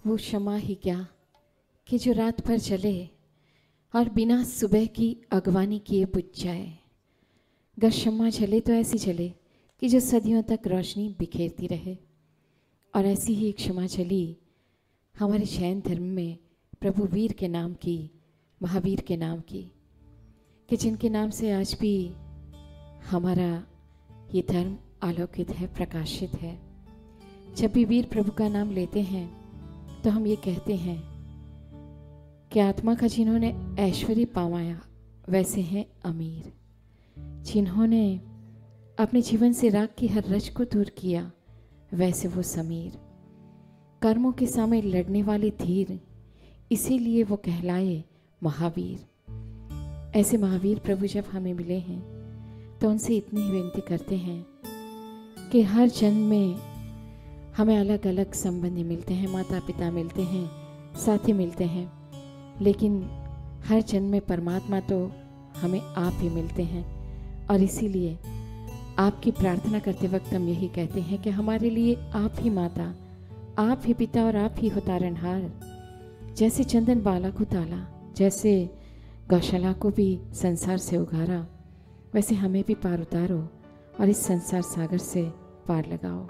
वो शमा ही क्या कि जो रात भर जले और बिना सुबह की अगवानी किए बुझ जाए। अगर शमा जले तो ऐसी जले कि जो सदियों तक रोशनी बिखेरती रहे। और ऐसी ही एक क्षमा जली हमारे जैन धर्म में प्रभु वीर के नाम की, महावीर के नाम की, कि जिनके नाम से आज भी हमारा ये धर्म आलोकित है, प्रकाशित है। जब भी वीर प्रभु का नाम लेते हैं तो हम ये कहते हैं कि आत्मा का जिन्होंने ऐश्वर्य पावाया वैसे हैं अमीर, जिन्होंने अपने जीवन से राग की हर रज को दूर किया वैसे वो समीर, कर्मों के सामने लड़ने वाले धीर, इसीलिए वो कहलाए महावीर। ऐसे महावीर प्रभु जब हमें मिले हैं तो उनसे इतनी ही विनती करते हैं कि हर जन्म में हमें अलग अलग संबंधी मिलते हैं, माता पिता मिलते हैं, साथी मिलते हैं, लेकिन हर जन्म में परमात्मा तो हमें आप ही मिलते हैं। और इसीलिए आपकी प्रार्थना करते वक्त हम यही कहते हैं कि हमारे लिए आप ही माता, आप ही पिता और आप ही हो तारनहार। जैसे चंदन बाला को ताला, जैसे गौशाला को भी संसार से उगारा, वैसे हमें भी पार उतारो और इस संसार सागर से पार लगाओ।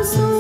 सुन